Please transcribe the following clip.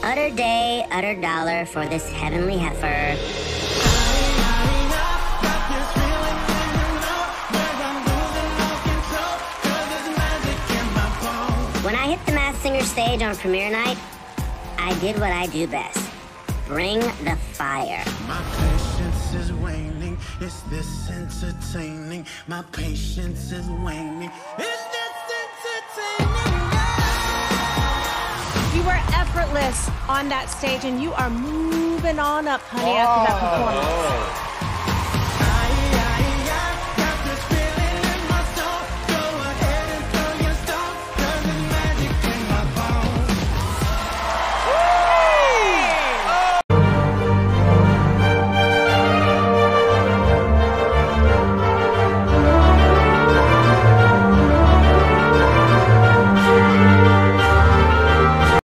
Utter day, utter dollar for this heavenly heifer. When I hit the Masked Singer stage on premiere night, I did what I do best. Bring the fire. My patience is waning. Is this entertaining? My patience is waning. Is this entertaining? You were effortless on that stage, and you are moving on up, honey, after that performance.